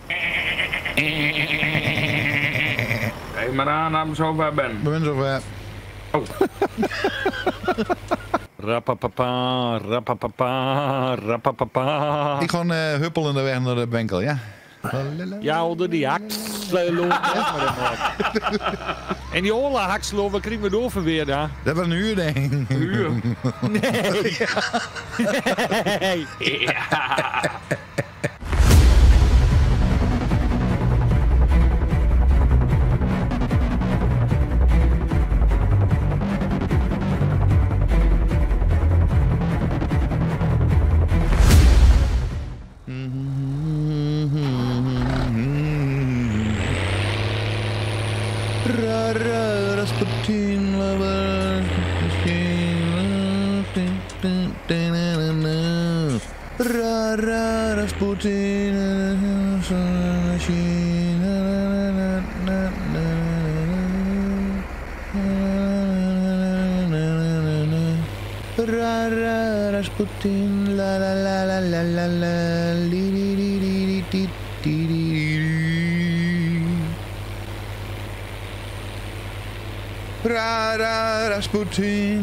Kijk maar aan dat ik zo ver ben. We zijn zover. Oh. Rappapapa, rappapapa, rappapapa. Ik ga huppelende weg naar de winkel, ja? Ja, onder die hakselo. En die oorlog hakselo, wat krijgen we door weer daar? Dat was een uur, denk ik. Uur. Nee. Nee. Ja. Rasputin, Rasputin, la la la la la la la, li li li li li li li. Rasputin.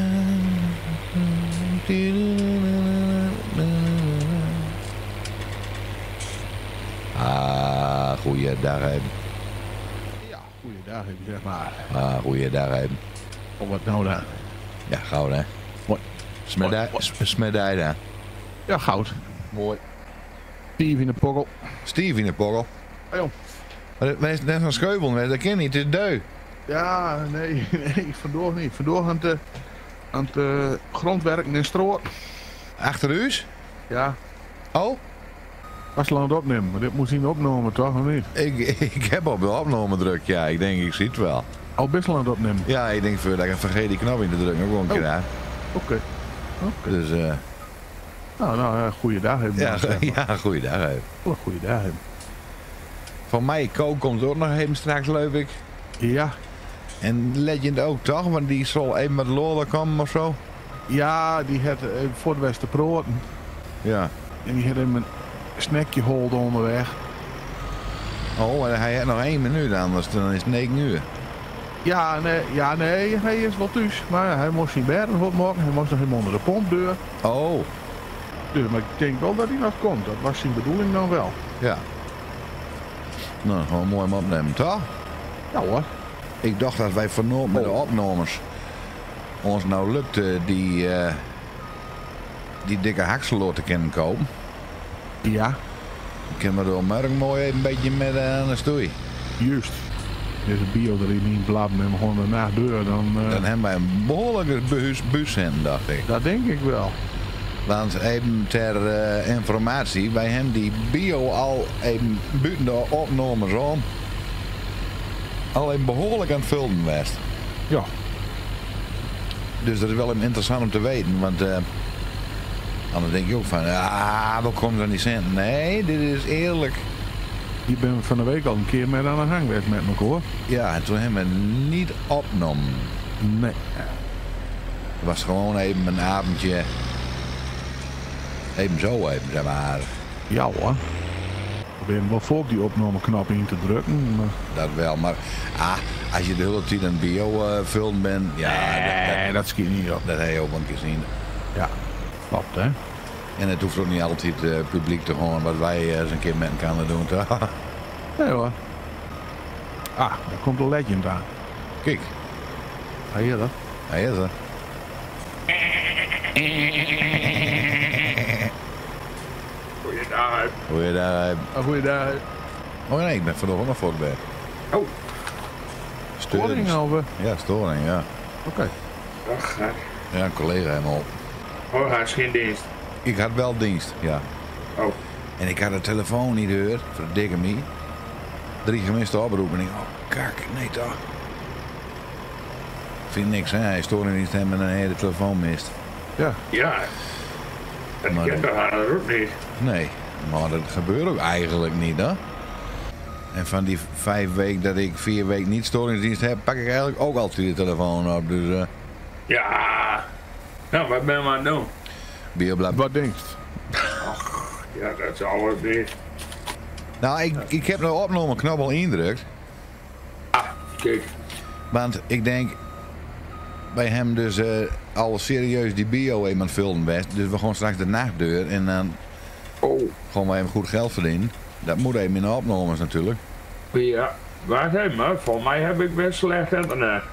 Ah, goeiedag hem. Ja, goeiedag zeg maar. Ah, goeiedag hem. Oh, wat nou dan? Ja, goud hè. Mooi. Smedij daar. Ja, goud. Mooi. Steve in de pokkel. Steve in de porrel. Oh, joh. Maar dat is net zo'n scheuvel, dat ken je niet, het is deu. Ja, nee, vandoor niet. Vandoor aan het grondwerken in Stroot. Achter huis? Ja, Oh? was lang het opnemen, maar dit moest niet opnemen, toch of niet? Ik heb op de opname druk, ja. Ik denk, ik zie het wel. Al best lang het opnemen. Ja, ik denk dat ik vergeet die knop in te drukken. Gewoon een keer aan. Oké. Dus, Nou, goeiedag hebben we ja, dan, zeg maar. ja, goeiedag hè. Oh, goeiedag hebben. Van mij, Ko komt ook nog even straks, leuk ik. Ja, En Legend ook toch? Want die zal even met Lola komen of zo. ja, die had voor de Westerproten. Ja. En die had hem een snackje geholpen onderweg. Oh, en hij heeft nog 1 minuut anders, dan is het 9 uur. Ja, nee, hij is wel thuis. Maar hij moest zijn beren wat maken. Hij moest nog even onder de pompdeur. Oh, Dus, maar ik denk wel dat hij nog komt. Dat was zijn bedoeling dan wel. ja. Nou, gewoon mooi hem opnemen, toch? Ja hoor. Ik dacht dat wij vanochtend met de opnames ons nou lukte die dikke hakselo te kunnen kopen. Ja, Dan kunnen we door morgen mooi even een beetje met aan de stoei. juist. Deze bio er niet bladen en gewoon daarna deur. Dan Dan hebben wij een behoorlijke bus in, dacht ik. dat denk ik wel. Want even ter informatie, wij hebben die bio al even buiten de opnames om. Al even behoorlijk aan het filmen geweest. Ja. Dus dat is wel even interessant om te weten, want anders denk je ook van, wat komt er niet in? Nee, dit is eerlijk. Ik ben van de week al een keer met aan de gang geweest met elkaar hoor. Ja, en toen hebben we niet opgenomen. Nee. Het was gewoon even een avondje, even zo even, zeg maar. Ja hoor. Ik ben wel voor op die opnameknop in te drukken. Maar... Dat wel, maar als je de hele tijd een bio-film bent, ja, Nee, dat schiet niet op. dat heb je ook wel een keer zien. Ja, klopt hè. En het hoeft ook niet altijd publiek te horen wat wij eens een keer met elkaar doen, toch? Nee hoor. Ah, daar komt een legend aan. Kijk, Hij hier dat. hij is er. Goeiedag. Goeiedag. Goeiedag. Oh nee, ik ben vandaag nog voorbij. Oh, Storing over. Ja, storing, ja. Oké. dag. Hè. Ja, een collega helemaal. Oh, hij is geen dienst. Ik had wel dienst, ja. Oh, En ik had de telefoon niet gehoord, verdikke me. 3 gemiste oproepen en ik kak, nee toch. Ik vind niks, hè. Hij storing niet en een hele telefoon mist. Ja. ja. Dat Maar- kent toch haar ook niet. Nee, maar dat gebeurt ook eigenlijk niet, hè. En van die 5 weken dat ik 4 weken niet storingsdienst heb, pak ik eigenlijk ook altijd de telefoon op. Dus Ja. Nou, wat ben je aan het doen? bioblad. Wat denkst? Ja, dat is alles niet. Nou, ik heb de opnameknop al indrukt. Ah, kijk. Want ik denk bij hem dus al serieus die bio even aan het filmen best. Dus we gaan straks de nachtdeur en dan gewoon maar even goed geld verdienen. Dat moet even in de opnames natuurlijk. Ja, wacht even, maar voor mij heb ik best slecht internet.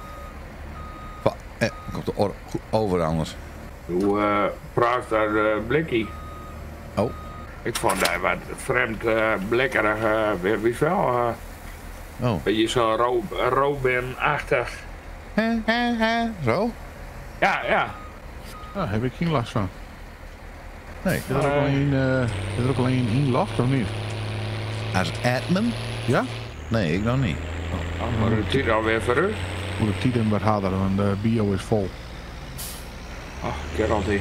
Komt er over anders. Hoe praat daar Blikkie? Oh. Ik vond hij wat vreemd blikkerig, weet je wel. Oh. Beetje zo Robin-achtig. Zo? Ja. Daar heb ik geen last van. Nee. Is er ook alleen één loft of niet? Als admin? Ja? Nee, ik nog niet. Maar het zit alweer verrust. Moet de titel wat harder, want de bio is vol. Ach, Geraltie.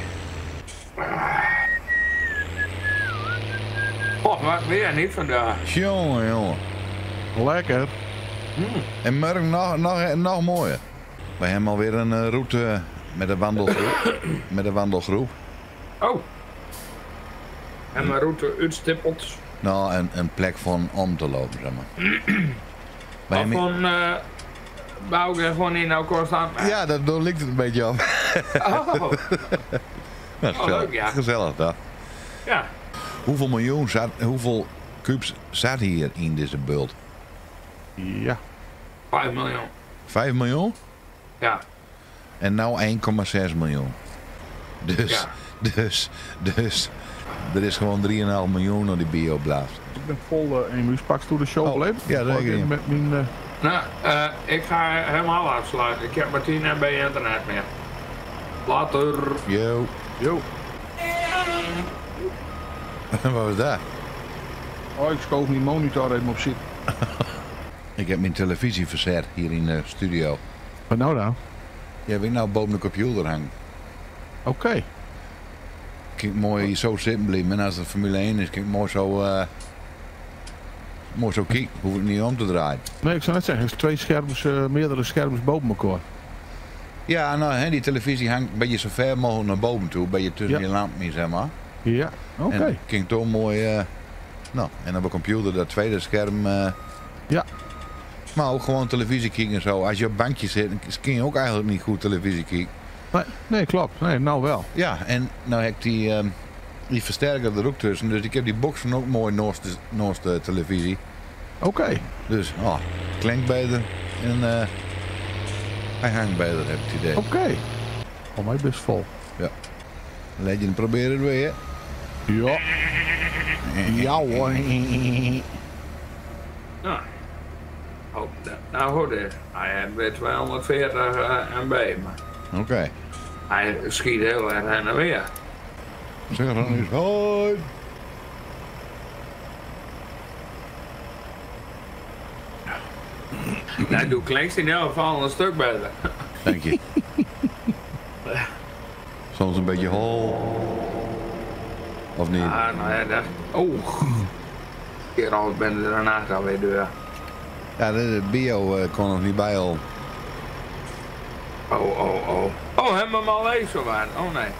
Oh, wat weer niet vandaag. Jongen. Lekker. En morgen nog mooier. Wij hebben alweer een route met de wandelgroep. Oh. En mijn route uitstippeld. Nou, een plek van om te lopen, zeg maar. Wij Of hebben- van bouw ik er gewoon in nou constant. Ja, daar ligt het een beetje op. Oh, Nou, gezellig, leuk, ja. gezellig dat. ja. Hoeveel kubus zat hier in deze bult? Ja. 5 miljoen. 5 miljoen? Ja. En nou 1,6 miljoen. Dus, er is gewoon 3,5 miljoen naar die bio blijft. Ik ben vol emu's. Pak toe de show Oh, beleefd. ja, zeker, ja. Met mijn... Nou, ik ga helemaal afsluiten. Ik heb maar 10 MB internet meer. Later. Yo. Yo. Wat was dat? Oh, ik schoof mijn monitor even op zitten. Ik heb mijn televisie verzet hier in de studio. Wat nou dan? Die heb ik nou boven de computer hangen. Oké. Kijk mooi zo zitten blijven. En als het Formule 1 is, kijk mooi zo kijken. Hoef ik niet om te draaien. Nee, ik zou net zeggen, het is twee scherms, meerdere scherms boven elkaar. Ja, nou, hè, die televisie hangt een beetje zo ver mogelijk naar boven toe. Een beetje tussen Ja. die lampen, zeg maar. Ja, oké. En kijk toch mooi... nou, en op de computer dat tweede scherm... Ja. Maar ook gewoon televisie kijken en zo. Als je op bankje zit, dan kun je ook eigenlijk niet goed televisie kijken. Nee, klopt. Nee, nou wel. Ja, en nou heb ik die versterker er ook tussen. Dus ik heb die boxen ook mooi naast de televisie. Oké. Dus, het klinkt beter. En hij hangt beter, heb ik het idee. Oké. Voor mij best vol. Legend, probeer het weer. Ja. Ja hoor. Nou. Nou goed, hij heeft weer 240 MB. Maar Oké. hij schiet heel erg heen en weer. Zeg dan eens hoi. Nou, doe klinkt in ieder geval een stuk beter. Dank je. Soms een beetje hol. Of niet? Ah, nou ja, dat... Oh. Keer al ben er daarna alweer door. Ja, de bio kon nog niet bij al. Oh, hebben we hem al leeg zo aan? Oh nee.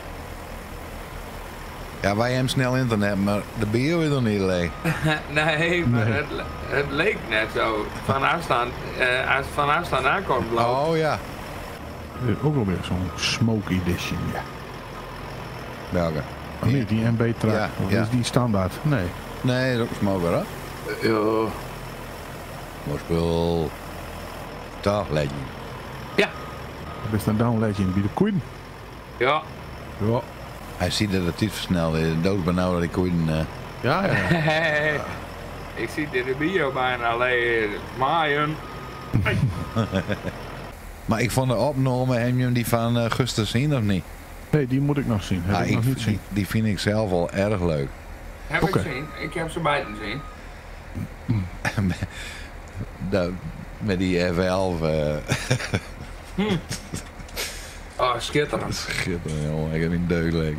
Ja, wij hebben snel internet, maar de bio is nog niet leeg. Nee, maar het leek net zo. Van afstand, als het van afstand aankomt lopen. Oh ja. Dit is ook wel weer zo'n smoke edition. Ja. Welke? Oh, niet die MB track. Ja, Of ja. is die standaard? Nee. Nee, dat is ook een smoker, hè? Ja. Mooi spul. Dag, Legend. Ja. Dat is een down legend bij de Queen. Ja. Ja. Hij ziet dat het iets versneld is. Doodbenauwd dat ik koeien... Ja, ja. Ik zie in de bio bijna alleen maaien. Maar ik vond de opname, heb je hem die van Guster zien of niet? Nee, die moet ik nog zien. Heb ik nog niet zien. die vind ik zelf al erg leuk. Heb Oké. ik gezien. Ik heb ze beiden gezien. Met die F11. Oh, schitterend. Schitterend, jongen. Ik heb een deuk leuk.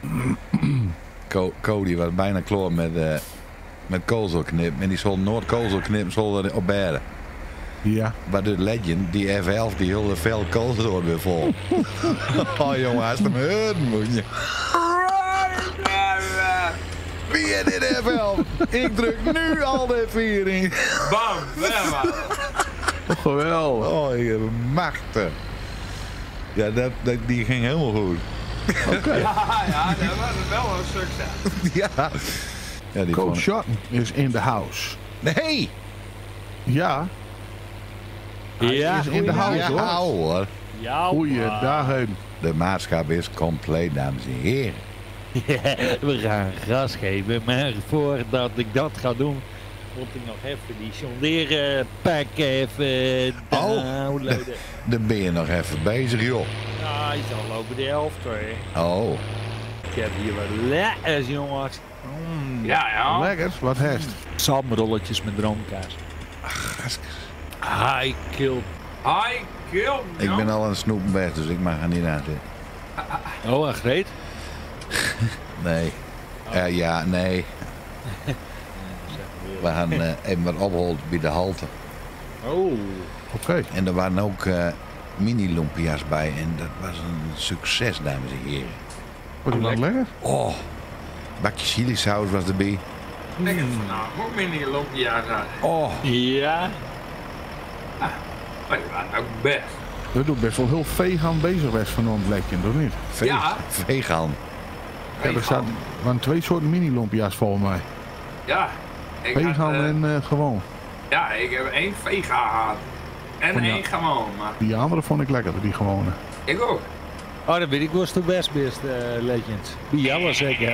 Cody was bijna klaar met koolzelknip. En die zal nooit koolzelknip zal op beren. Ja. Maar de Legend, die F11, die hulde veel koolzel weer vol. Oh jongen, als hem heuren moet je. Wie is dit even? Ik druk nu al de viering. Bam, weg maar. Toch geweldig. Oh, je machtig. Ja, die ging helemaal goed. Ja, dat was wel een succes. Ja. Ja, die Coach vond... Schotten is in the house. Nee! Ja, Ja, is in de house Ja, hoor. hoor. Ja, Goeiedagen. De maatschap is compleet, dames en heren. we gaan gas geven, maar voordat ik dat ga doen, moet ik nog even die sonderen pak even downloaden. Dan ben je nog even bezig, joh. Ja, hij is al over de helft hoor. Oh. Ik heb hier wat lekkers, jongens. Ja. Lekkers, wat hest. Salmrolletjes met droomkaas. High kill. Hi, kill. Ik ben al aan het snoepen weg, dus ik mag er niet aan zitten. Oh, en Greet? Nee. Ja, nee. We gaan even wat opholen bij de halte. Oh. Oké. En er waren ook mini-lumpia's bij. En dat was een succes, dames en heren. Wat is dat lekker? Oh, bakje chilisaus was erbij. Lekker vanavond. Moet mini lompia zijn. Oh, Ja. Maar die waren ook best. Dat doet best wel heel vegan bezig was van ons lekje, toch niet? Ja. vegan. Ja, er waren 2 soorten mini-lumpia's volgens mij. Ja. Ik had, Vegan en gewoon. ja, ik heb 1 vega gehad. En Ja. 1 gewoon, maar Die andere vond ik lekkerder, die gewone. ik ook. Oh, dan weet ik was de best Legend. Die jou zeker.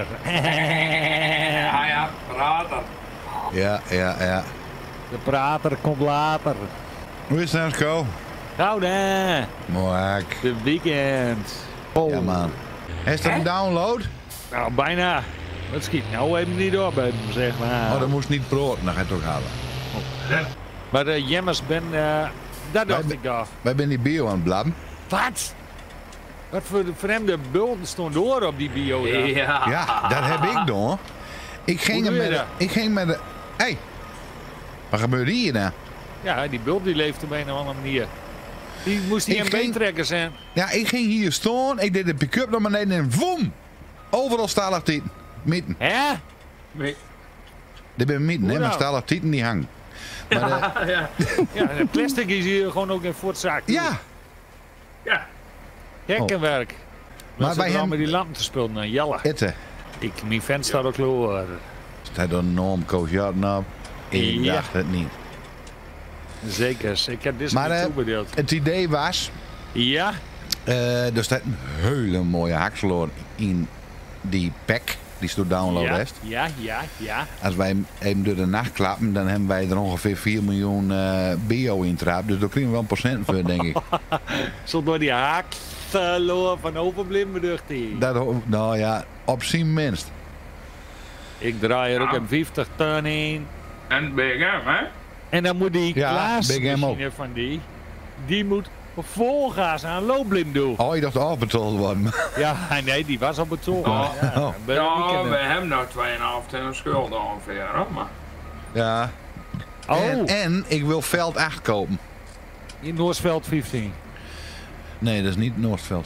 Ja, praten. Ja. De prater komt later. Hoe is het nou, Sco? Nou dan, Mooi. de weekend. Oh, Ja, man. Is dat een download? nou bijna. Dat schiet nou even niet op bij hem, zeg maar. Oh, dat moest niet brood. Dan ga je het ook halen. Maar de Jemmers ben, dat dacht Wij- ik daar. Wij zijn die bio aan het blabben. Wat? Wat voor de vreemde bulten stond door op die bio dan? Ja. Ja, dat heb ik doen. Ik ging Hoe er doe je met dat? Ik ging met de... Hé. Hey. Wat gebeurt hier nou? Ja, die bult die leeft op een of andere manier. Die moest hier Ik een ging- beentrekker zijn. Ja, ik ging hier staan. Ik deed de pick-up naar beneden en woem. Overal stalactieten. Mitten. Hè? Nee. Dit ben mitten, Hoe hè. Maar nou? stalactieten die hangen. Maar, Ja. Ja, en plastic is hier gewoon ook in voor het zak. ja. Ja. Hekkenwerk. Maar Maar bij bij hem- met die lampen te spullen. Jelle. Eten. Mijn vent staat ook klaar. Staat er een enorm koosjatten op. Ik Ja. dacht het niet. Zeker. Ik heb dit Maar, niet toebedeeld. Het idee was... Ja? er staat een hele mooie haksloor in die pack. Die stoot download Ja, west. ja. Als wij hem even door de nacht klappen, dan hebben wij er ongeveer 4 miljoen bio in trap. Dus daar krijgen we wel een procent voor, denk ik. Zo door die haak verloren van overblim bedoelt hij. Nou ja, op zijn minst. Ik draai er ook Ja. een 50 ton in. En Big M, hè? En dan moet die Ja, Big M ook. Klaasmachine van die moet vol gas aan loopblim doen. Oh, je dacht afbetaald worden. Ja, nee, die was al betrokken. Oh. Ja, dan ben ik Ja, weekend. we hebben nog 2,5 ton schuld ongeveer, hè? Maar Ja. Oh, En ik wil veld 8 kopen. in Noordsveld 15. Nee, dat is niet Noordveld.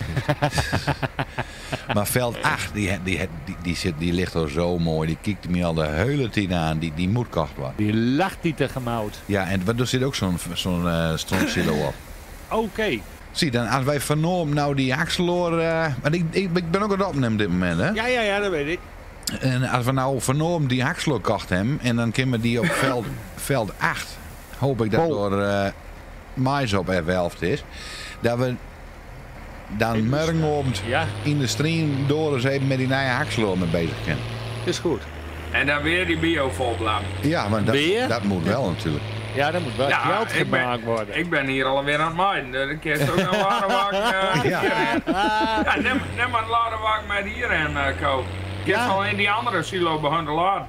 Maar veld 8, die ligt er zo mooi. Die kijkt me al de hele tijd aan. Die moet kocht worden. Die lacht die te gemout. Ja, en er zit ook zo'n stronksilo op. Oké. Zie dan, als wij vernomen nou die Axeloor... want ik ben ook aan het opnemen op dit moment, hè. Ja, dat weet ik. En als we nou vernomen die Axeloor kocht hebben... en dan kunnen we die op veld 8... hoop ik dat door mais op F11 is... dat we dan morgenavond Ja, in de stream door eens even met die nieuwe Axeloor mee bezig zijn. is goed. en dan weer die bio volbladen. Ja, maar Weer? dat moet wel natuurlijk. Ja, dat moet wel Ja, geld ik ben- gemaakt worden. Ik ben hier alweer aan het maaien. De kerst ook een ladenwak Ja. hierheen. Ja, neem maar een ladenwak met hierheen kopen. Ik heb Ja. al in die andere silo begonnen te laden.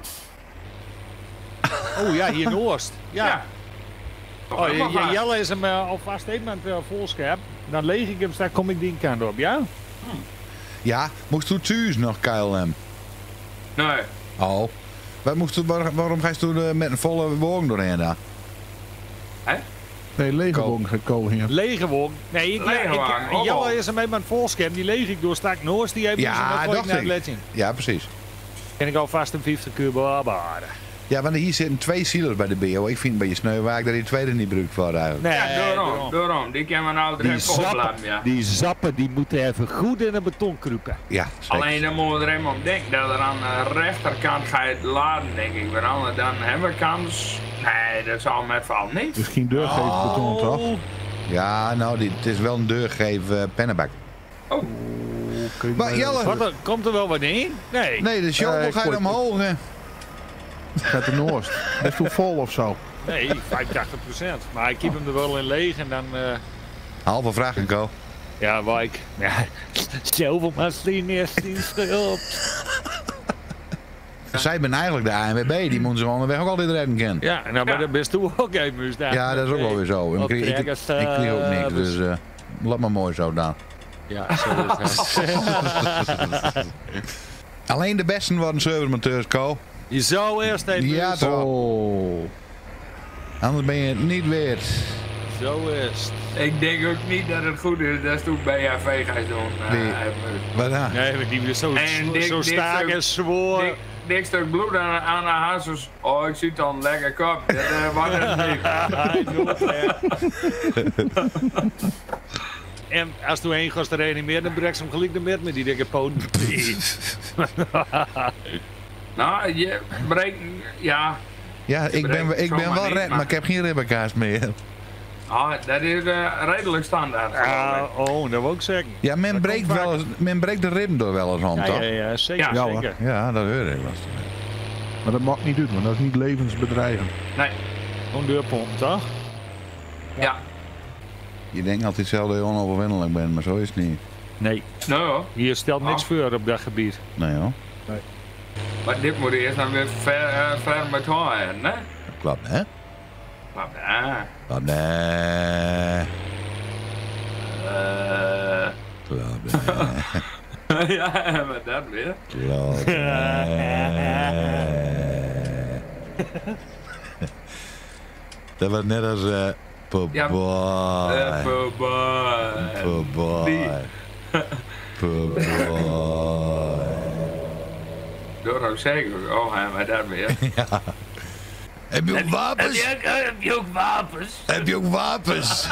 Oh ja, hier in Oost. Ja. Ja. Toch Oh, helemaal waar. Jelle is hem alvast even met volscherp. Dan leeg ik hem, straks kom ik die kant op, ja? Ja, moest u thuis nog KLM? Nee. Oh. Waarom ga je toen met een volle woning doorheen daar? Nee, legerbogen gekomen hier. Lege woon. Nee, Leegwagen, Jelle is hem even met volscherp. Die leeg ik door straks Noors. Die heeft Ja, dus dacht naar het ik. Legend. Ja, precies. En ik alvast een 50 kubo aanbaren. Ja, want hier zitten 2 zielers bij de BO. Ik vind het een beetje sneu waar ik daar die tweede niet gebruikt voor eigenlijk. Nee, Ja, daarom. Die kan we nou er even opladen, ja. Die zappen die moeten even goed in de beton kruipen. Ja, zeker. Alleen dan moeten we er even op denken dat er aan de rechterkant ga je het laden, denk ik. Maar dan hebben we kans. Nee, dat zal met val niet. Misschien deurgeven beton toch? Ja, nou, het is wel een deurgegeven pennenbak. Oh, Maar Jelle, Wat, komt er wel wat in? Nee. nee, de show ik ga je gooi- omhoog. Hè? Gaat de Noorst. Dat is toen vol of zo. Nee, 85%. Maar ik keep hem er wel in leeg en dan... Halve vraag en go. ja, Wijk. Ja, zoveel maar eerst in schuld. Zij ben eigenlijk de ANWB, die moeten ze onderweg ook altijd redden kennen. Ja, en dan ben je best toe ook even moest daar. Ja, dat is ook wel weer zo. Ik kreeg ook niks, dus laat maar mooi zo dan. Ja, zo is het. Alleen de besten worden servermonteurs, Co. Je zou eerst even... Ja, toch. Oh. Anders ben je het niet weer. Zo is het. ik denk ook niet dat het goed is. Dat is toen BHV gaat doen. Nee. Wat dan? Nee, maar die weer zo, En zo sterk en zwoer. Dik stuk bloed aan de hazes. Oh, ik zie het dan lekker kop. Dat was het niet. Hij doet het. En als toen één gast er reanimeert, dan breekt ze hem gelijk de met die dikke poten. Nou, je breekt... Ja. Ja, ik ben wel red, maar ik heb geen ribbenkaas meer. Ah, dat is redelijk standaard. Oh, dat wil ik zeggen. Ja, men Dat breekt, komt wel eens, men breekt de ribben door wel eens om, Ja, toch? ja, zeker. Ja, zeker. Ja, dat hoor ik wel. Maar dat mag niet doen, want dat is niet levensbedreigend. Nee. Gewoon deurpomp, toch? Ja. Je denkt altijd zelf dat je onoverwinnelijk bent, maar zo is het niet. Nee, Nou hoor. hier stelt niks voor op dat gebied. Nee hoor, Maar dit moet eerst dan weer ver met haar, hè? dat klopt hè? Maar ja. Klopt nee. eh, Klopt nee. ja, maar dat weer. Klopt nee. Dat was net als poe Ja, boy. Even Poe boy. Die- Poe boy. Door ook zeker. Oh, ja, maar dat weer. Heb je ook wapens? Heb je ook wapens? Heb je ook wapens?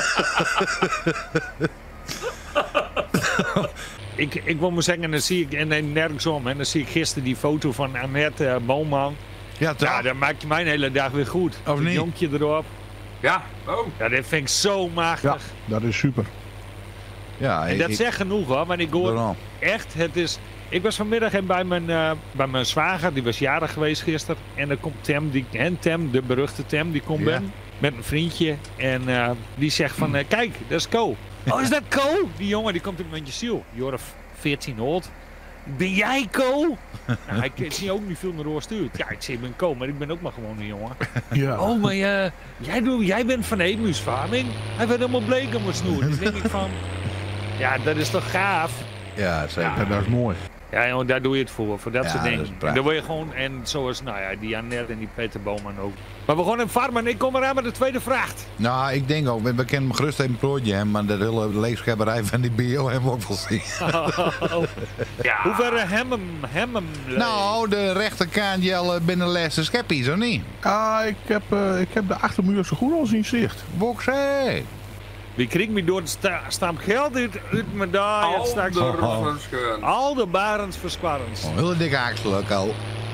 Ik wil maar zeggen, dan zie ik, en nee, nergens om, en dan zie ik gisteren die foto van Annette Boomman. Ja, toch? Ja, dat maakt mijn hele dag weer goed. Of Het niet? jonkje erop. Ja. Oh. Ja, dit vind ik zo Ja, machtig. dat is super. Ja, En dat zegt genoeg hoor, want ik hoor Daarom. echt, het is... Ik was vanmiddag bij mijn zwager, die was jarig geweest gisteren. En dan komt Tem, de beruchte Tem, die komt Ja. binnen met een vriendje. En die zegt van, kijk, dat is Co. Oh, is dat Co? Die jongen, die komt in mijn ziel. Jorf 14 oud. Ben jij Co? Nou, ik zie ook niet veel naar oor stuurt. Ja, ik zeg, ik ben Co, maar ik ben ook maar gewoon een jongen. Ja. Oh, maar jij bent van Emus Farming? Hij werd helemaal bleek om mijn snoer. Dus denk ik van, ja, dat is toch gaaf? Ja, zeker. Ja, dat is mooi. Ja, jongen, daar doe je het voor dat Ja, soort dat dingen. is En prachtig. dan wil je gewoon, en zoals, nou ja, die Annette en die Peter Boman ook. Maar we gaan in farmen, ik kom eraan met de tweede vraag. Nou, ik denk ook, we kennen hem gerust even een prootje hebben, maar dat hele leegschepperij van die bio hebben we ook wel zien. Ja. Hoe ver hem Nou, de rechterkant Jelle binnen de laatste scheppies, of niet? Ah, ik heb de achtermuur zo goed als in zicht. Boxé! Wie krijgt me door het stam geld uit me daar straks. Alderverscheurend. Al de barens versparrens. Een hele dikke aksel ook al.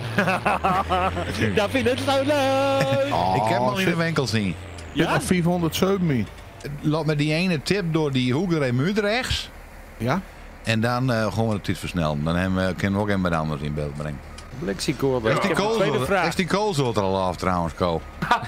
Dat vind ik zo leuk. Ik heb hem al in de winkel zien. Ja? Ja? 407 mee. Laat met die ene tip door die hoek er even uit rechts. Ja? En dan gewoon we het iets versnellen. Dan kunnen we ook even anders in beeld brengen. Lexico. Is Ik die heb een tweede vraag. Is die koolzoot er al af trouwens, Ko?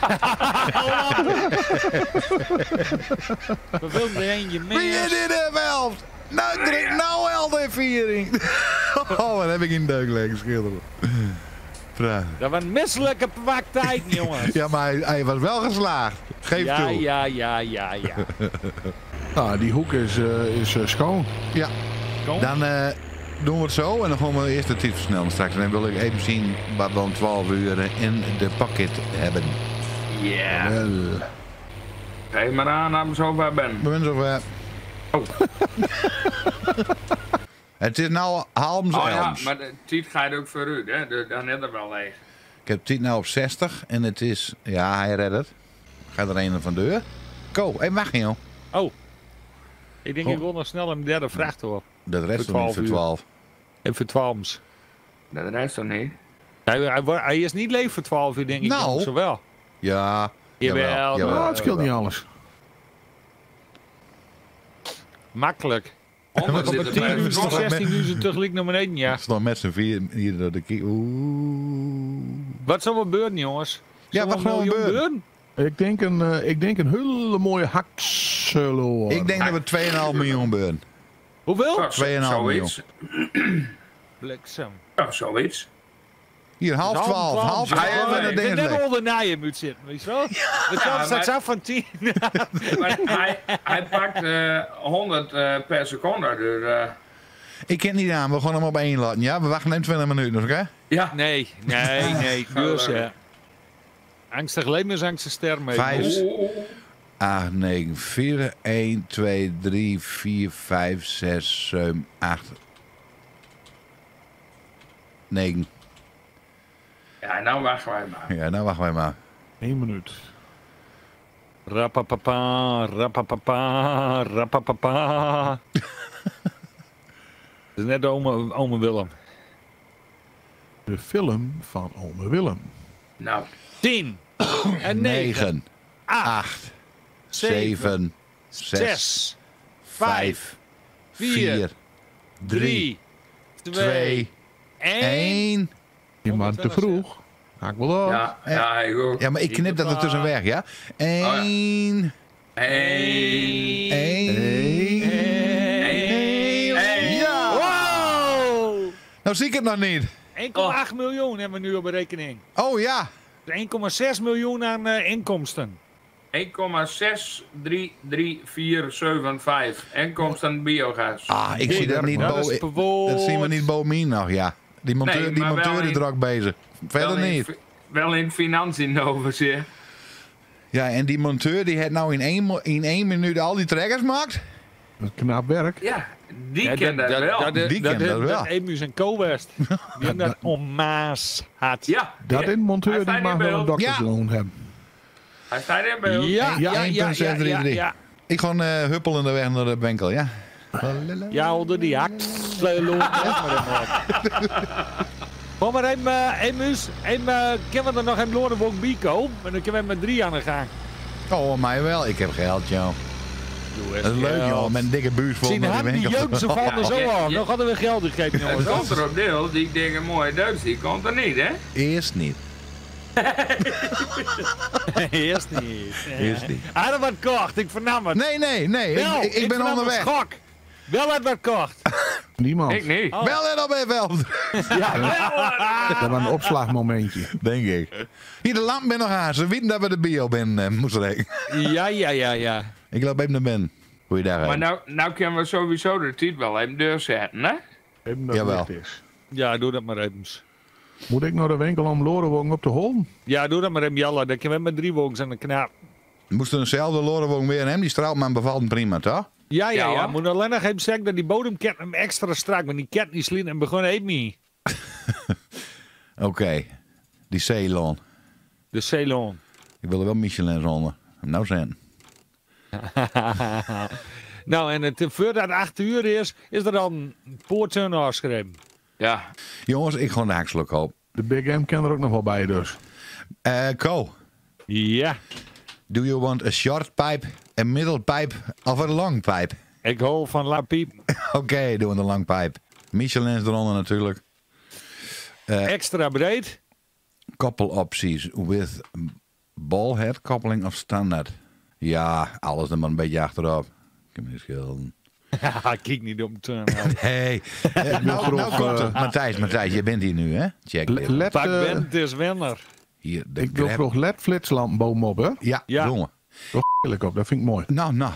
We wilden er eentje Wie je meer. dit hebben helft? Nou, druk nou wel de viering. Oh, wat heb ik in deuk liggen schilderen. Prachtig. Dat was een misselijke praktijk, jongens. Ja, maar hij was wel geslaagd. Geef toe. Ja. Nou, die hoek is schoon. Ja. Kom. Dan doen we het zo en dan gaan we eerst de tijd versnellen straks. En dan wil ik even zien wat we om 12 uur in de pakket hebben. Ja. Wel. Geef maar aan dat ik zo ver ben. We zijn zover. Het is nou Halms Oh ja, Elms. maar de tijd gaat ook vooruit, hè. Dan net er wel leeg. Ik heb het nou op 60 en het is... Ja, hij redt het. Gaat er een van de deur. Ko, hé, wacht joh. Oh. Ik denk ik wil nog snel een derde vraag hoor. Dat rest Voor toch niet 12 voor uur. 12. En voor 12. Dat rijdt toch niet? Hij is niet leeg voor 12 uur, denk ik. Nou. jongens, Zowel. Ja. Jawel. jawel. Ah, het scheelt niet alles. Makkelijk. 100 Op zit een er 10 bij uur tot vertrokken. 16 uur tegelijk naar beneden, ja. Het is nog met z'n vier hier door de kie. Oeh. Wat zal er gebeuren, jongens? Ja, Zal wat er gaan een er miljoen gebeuren? Ik denk een hele mooie hakselo. Ik denk dat we 2,5 miljoen beuren. Hoeveel? Ja, 2,5 miljoen. zoiets. Bliksem. Ja, zoiets. Hier, half 12. Half 12 en dat Ik ding ben is net leeg. onder naaien moet zitten, weet je wel? De kans staat maar- af van 10. Maar hij pakt 100 per seconde. Dus, Ik ken het niet aan, we gaan hem op 1 laten. Ja, we wachten even 20 minuten, oké? ja. Nee. Dus, angstig leven is angstig sterren. mee. 5, Oeh. 8, 9, 4, 1, 2, 3, 4, 5, 6, 7, 8, 9. Ja, nou wachten wij maar. Ja, nou wachten wij maar. 1 minuut. Rappapapa, rappapapa, rappapapa. Dat is net de ome Willem. De film van ome Willem. Nou, 10 en 9, 9, 8, 8, 7, 7, 6, 6, 5, 4, 3, 2, 2, 1. 1. Je maar te vroeg. Ga ik wel af. ja, ik ook. Ja, maar ik knip dat er tussen weg, ja? 1, 1. 1. Ja! Wow! Nou zie ik het nog niet. 1,8 miljoen hebben we nu op de rekening. Oh ja. 1,6 miljoen aan inkomsten. 1,633475. Inkomsten biogas. Ah, ik zie dat niet. Ja, dat is Dat zien we niet boven mij nog, ja. Die monteur, Nee, die maar monteur wel is in- er ook bezig. Verder niet. Wel in financiën over zeer. Ja, en die monteur die heeft nou in 1 minuut al die trekkers gemaakt. Dat knap werk. Ja, die kent dat wel. Die kent dat wel. Dat Emus en Co-West. Die hebben dat om Maas had. Ja, Dat in monteur Hij die staat mag in wel een beeld. doktersloon hebben. Hij staat in beeld. Ja. 1,633. Ik gewoon huppelende weg naar de winkel, ja. Ja, onder die hak. Kom maar Emus. Kunnen we er nog een Lorenwolk Bico? Maar dan kunnen we met 3 aan de gang. Oh, mij wel. Ik heb geld, joh. Dat is leuk, joh. Met een dikke buurt vol Zien naar hem die die winkel. jeugd zo van zo Ja. af. Dan hadden we geld gegeven, Het jongens. komt er op deel, die dingen mooie Duits, die komt er niet, hè? Eerst niet. Eerst niet. Eerst niet. Hij had wat kocht, ik vernam het. Nee. Wel, Ik ben vernam een onderweg. Schok. Wel had wat kocht. Niemand. Ik niet. Oh. Bel en op even. Dat was een opslagmomentje. Denk ik. Hier, de lamp ben nog aan. Ze weten dat we de bio ben, moest rekenen. Ja. Ik loop even naar Ben. Goeiedag. Maar nou kunnen we sowieso de tijd wel even doorzetten, hè? Even dat Jawel. licht is. Ja, doe dat maar even. Moet ik naar de winkel om Lorenwong op te holen? Ja, doe dat maar even, Jalla. Dan kunnen we met 3 wogens aan de knaap. We moesten eenzelfde lorenwoon weer hem. Die Straatman bevalt hem prima, toch? Ja. Ja, hoor. Moet alleen nog even zeggen dat die bodemket hem extra strak, maar die ket niet sliet en begon even niet. Oké. Die Ceylon. De Ceylon. Ik wil er wel Michelin zonder. Nou zijn. Nou, en voordat het 8 uur is er dan een poortje afgeschreven. Ja. Jongens, ik ga de haakslok op. De Big M kan er ook nog wel bij dus. Ko. Ja, Do you want a short pipe, a middle pipe of a long pipe? ik hou van La Piep. Oké, doen we een long pipe. Michelin eronder natuurlijk. Extra breed. Couple opties with ballhead coupling of standaard. Ja, alles er maar een beetje achterop. Ik heb me niet schilderen. Kijk niet om te Hey, nou komt het. Matthijs, je bent hier nu, hè? Check dit. LED, Pak bent is wenner. Hier, de ik wil grab. graag LED-flitslampen bovenop, hè? Ja, Ja. doen we. Toch eerlijk op, dat vind ik mooi. Nou.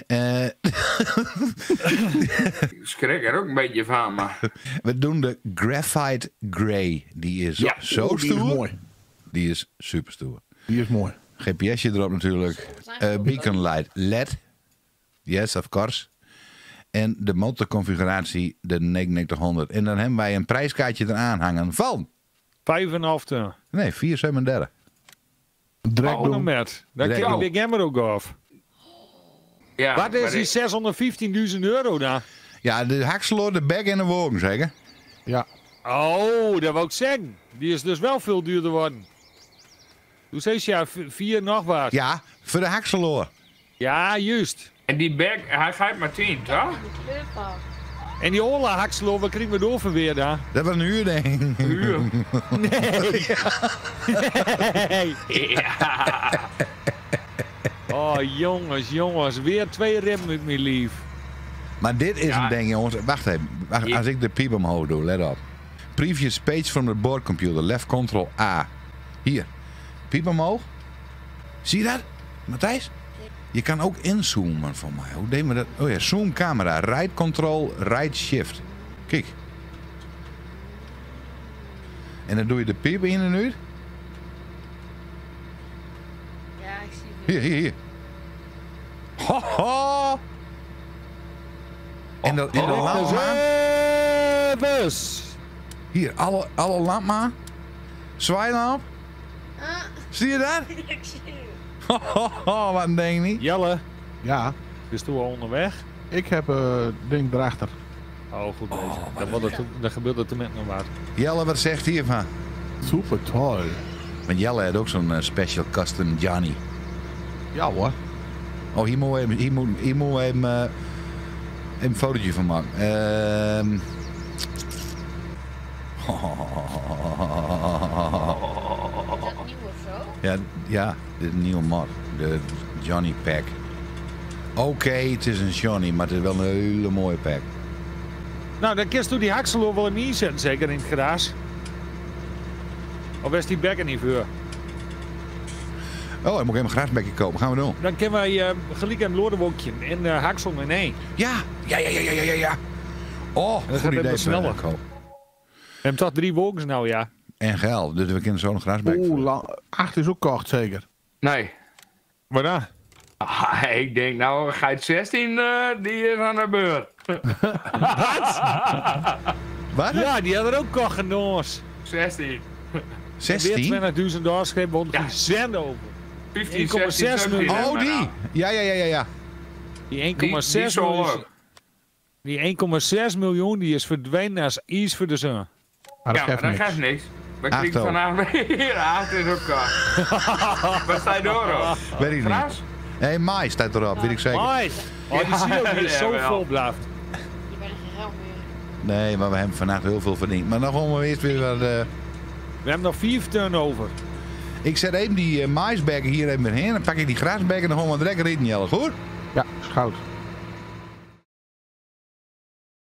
Ik schrik er ook een beetje van, maar... We doen de Graphite Grey. Die is zo die stoer. is mooi. Die is super stoer. Die is mooi. GPSje erop natuurlijk. Beacon light LED. Yes, of course. En de motorconfiguratie, de 9900. En dan hebben wij een prijskaartje eraan hangen van... 5,5 ton. Nee, 437. Direct Oh, doen. met. Dan Direct krijg je doen. Big Hammer ook af. Ja, Wat is maar die 615.000 euro dan? Ja, de haksloor, de bek en de wogen, zeker? Ja. Oh, dat wou ik zeggen. Die is dus wel veel duurder worden. Hoe zei je? Ja, 4 nog wat. Ja, voor de haksloor. Ja, juist. En die bag, hij gaat maar 10, toch? En die Ola Hakselo, wat krijgen we door voor weer daar? Dat was een uur, denk ik. Uur. Nee. Nee. Ja. Oh, jongens. Weer 2 remmen met mijn lief. Maar dit is Ja. een ding, jongens. Wacht even. Ja. Als ik de piep omhoog doe, let op. Previous page from the board computer. Left control A. Hier. Piep omhoog. Zie je dat, Matthijs? Je kan ook inzoomen van mij. Hoe deed me dat? Oh ja, zoom camera. Right control, right shift. Kijk. En dan doe je de piep in en uit. Ja, ik zie het. Hier. Ho, ho. En de lamp aan. Bus. Hier, alle lamp aan. Zwaailamp. Ah, Zie je dat? ik zie het. Ho, ho, ho, wat een ding niet. Jelle, Ja. is toen al onderweg? Ik heb ding erachter. Oh, goed bezig. Dan gebeurt het er met nog wat. Jelle, wat zegt hij hiervan? Super toll. Want Jelle had ook zo'n special custom Johnny. Ja hoor. Oh, hier moet we even een fotootje van maken. Is dat nieuw of zo? Ja, dit is een nieuwe mod. De Johnny pack. Oké, het is een Johnny, maar het is wel een hele mooie pack. Nou, dan kun je die Hakselo wel in inzetten, zeker in het gras. Of is die bekken niet voor? Oh, ik moet even een grasbekje kopen. Gaan we doen. Dan kunnen wij gelijk aan Loordewokje en Haksel in één. Ja. Oh, dan goed gaat het idee. wat sneller. Koop. We hebben toch 3 wogens nou, ja. En geld, dus we kunnen zo'n grasbek. Oeh, 8 is ook kort zeker. Nee. Wat dan? Ah, ik denk nou, gaat 16, die is aan de beurt. Wat? Ja, die hadden er ook kocht genoos. 16. 16? Weer 20.000 doorschreven, want Ja. geen cent over. 15, 1,6 16, miljoen. 17. Oh, die. Ja. Die Die 1,6 zal miljoen. ook. Die 1,6 miljoen die is verdwenen als ijs voor de zon. Maar Ja, dat maar geeft dat niks. geeft niks. We Acht kriegen ook. vanavond weer 8 is ook kort. Wat sta je door op? Weet ik niet. Gras? Nee, Mai staat erop, weet ik zeker. Mooi. Oh, die zie je ook, die is zo Jawel. vol blijft. Je bent geen geld meer. Nee, maar we hebben vannacht heel veel verdiend. Maar dan gaan we eerst weer wat... We hebben nog 4 turnover. Ik zet even die maisbekken hier even weer heen. Dan pak ik die grasbekken en dan gaan we direct rijden, Jelle. Goed? Ja, schout.